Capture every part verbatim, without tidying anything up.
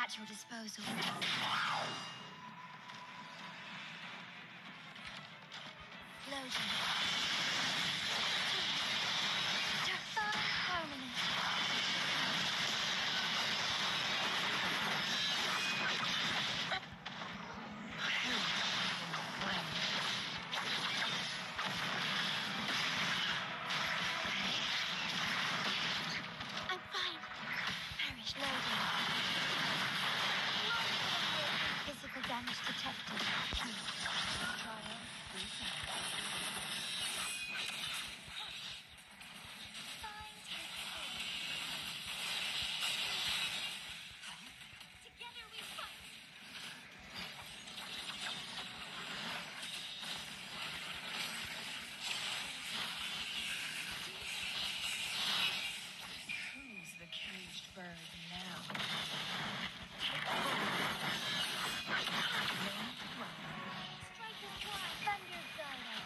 At your disposal. Loading. Divine harmony. I'm fine. Perish loading. Physical damage detected. Trial reset. Together we fight. Who's the caged bird now? Strike is one. Thunder Gyro.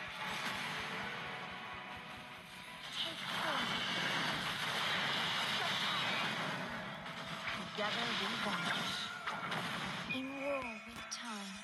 Take hold. Together we vanish. In war with time.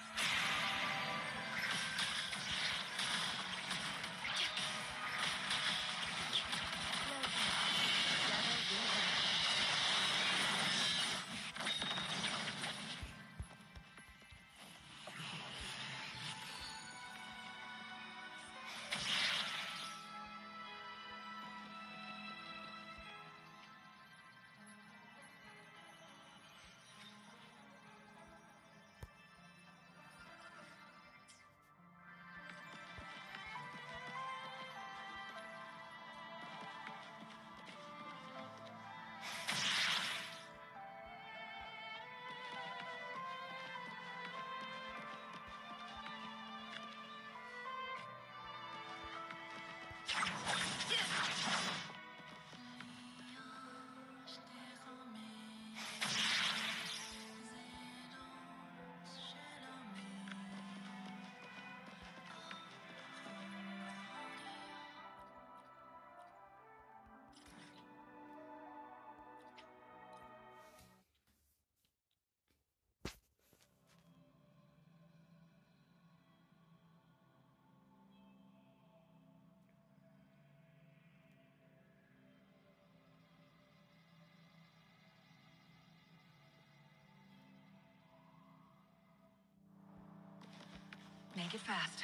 Make it fast.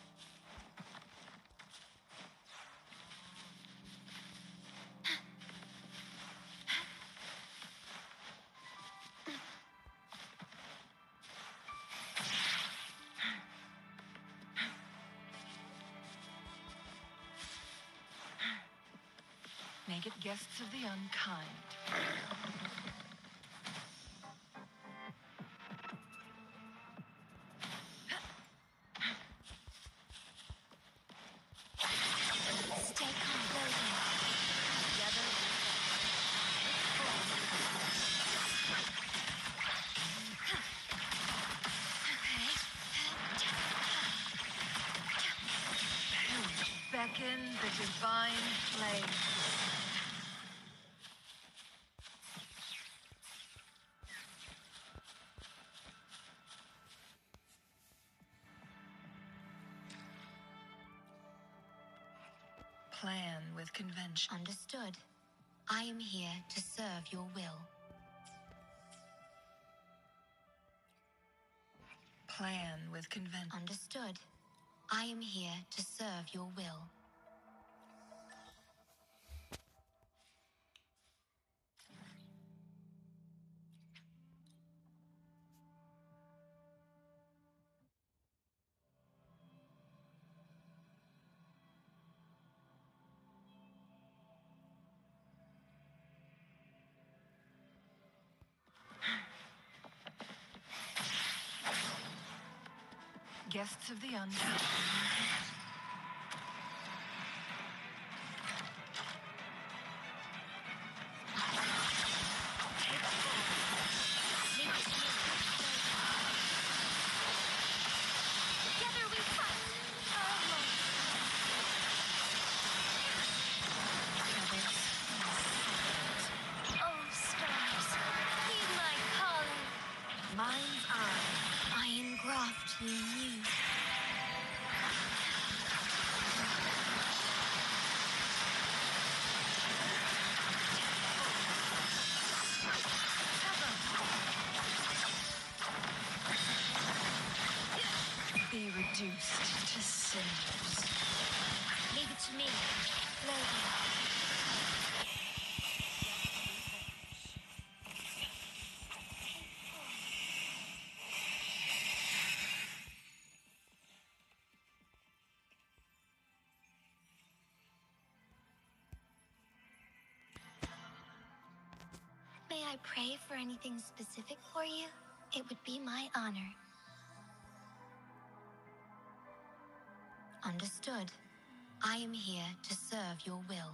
Make it guests of the unkind. Stay calm, loading. Together Okay. beckon the divine flame. Plan with convention. Understood. I am here to serve your will. Plan with convention. Understood. I am here to serve your will. Guests of the unkind. Together we fight. Oh, stars, heed my calling. Reduced to cinders. Leave it to me. Lady. May I pray for anything specific for you? It would be my honor. Understood. I am here to serve your will.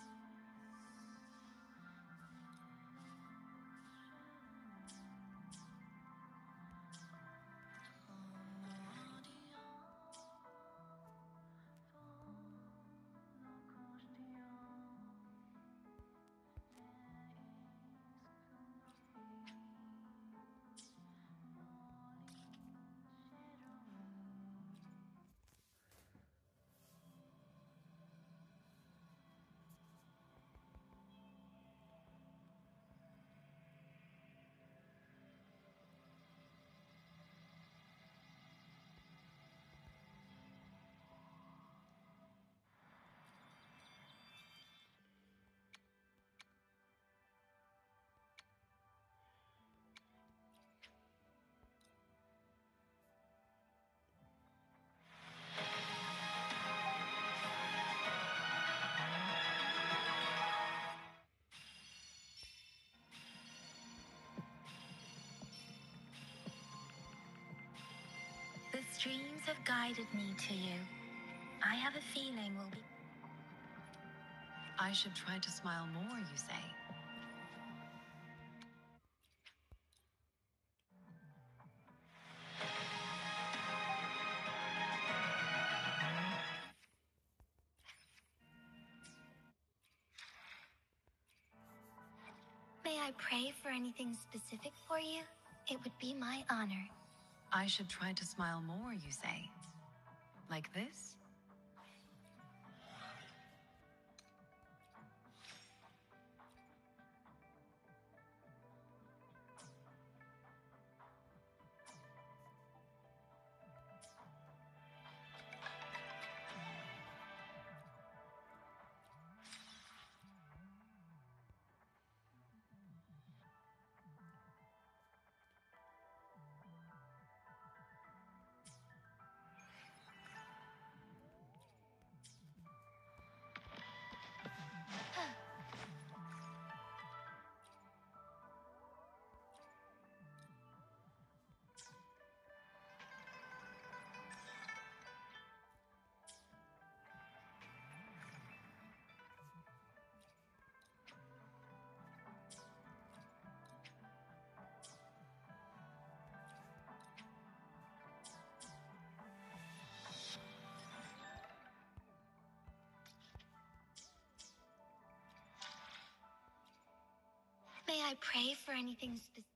The streams have guided me to you. I have a feeling we'll be... I should try to smile more, you say? May I pray for anything specific for you? It would be my honor. I should try to smile more, you say? Like this? May I pray for anything specific?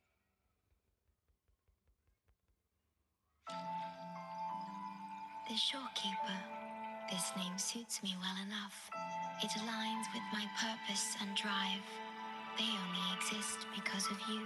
The Shorekeeper. This name suits me well enough. It aligns with my purpose and drive. They only exist because of you.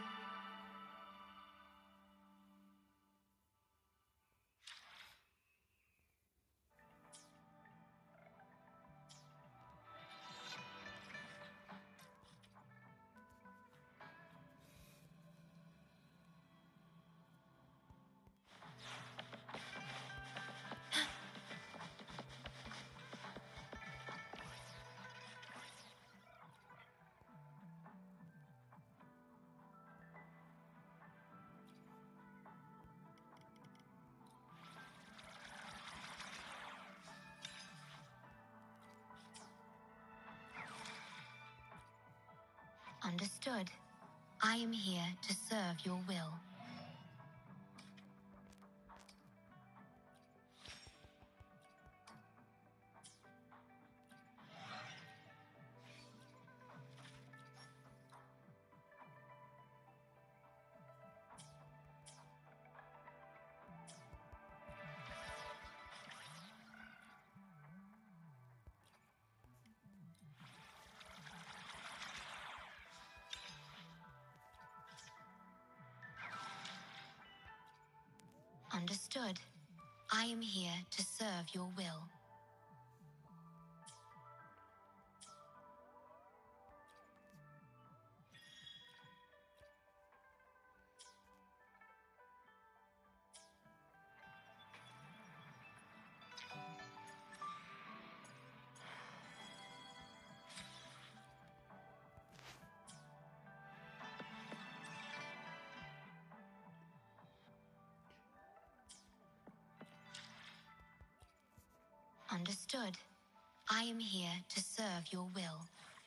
Understood. I am here to serve your will. Understood. I am here to serve your will. Understood. I am here to serve your will.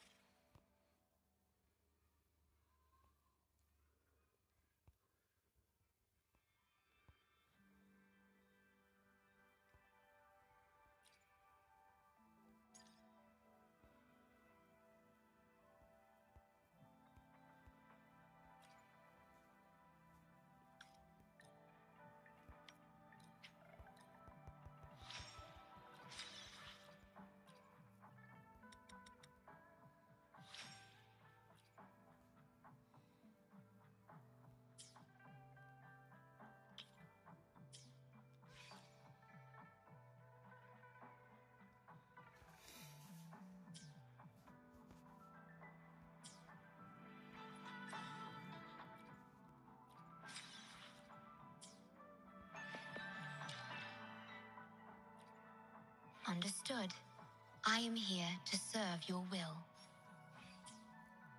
Understood. I am here to serve your will.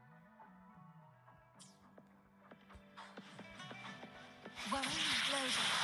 Varuna flows